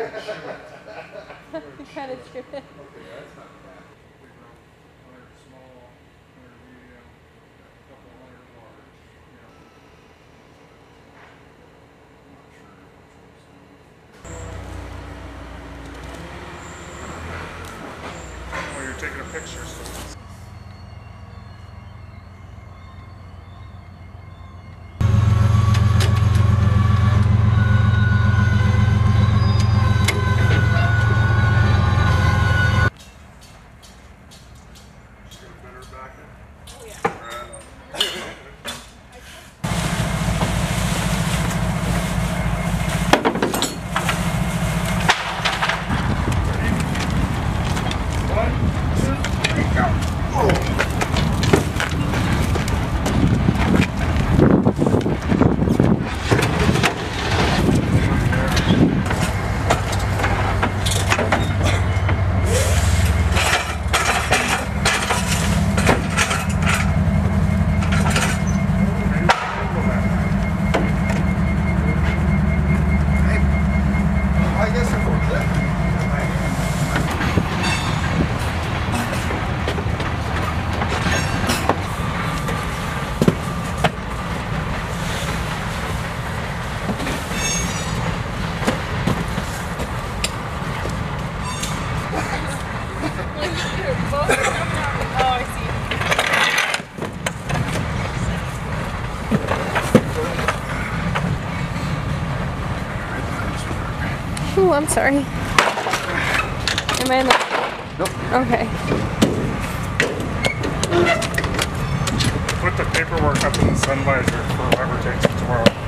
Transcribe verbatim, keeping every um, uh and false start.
You kind of trip it. Okay, that's not bad. We grow one hundred small, one hundred medium, a couple hundred large, you know. I'm not sure which one's. Well, you're taking a picture, so. Oh, I'm sorry. Am I in the... Nope. Okay. Put the paperwork up in the sun visor for whoever takes it tomorrow.